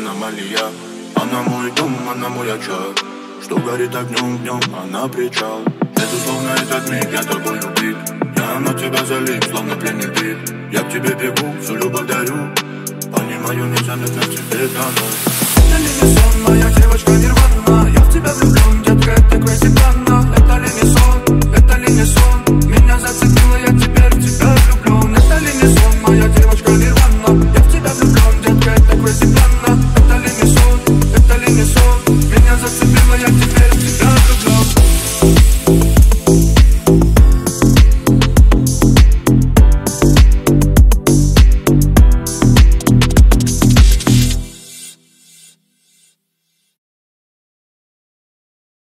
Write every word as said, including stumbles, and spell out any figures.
аномалия. Она мой дом, она мой очаг, что горит огнем днем, она причал. Безусловно, этот миг я тобой убит. Я на тебя залип, словно пленный бит. Я к тебе бегу, всю любовь дарю. Понимаю, незаметно в тебе тону. Я не сон, моя девочка, не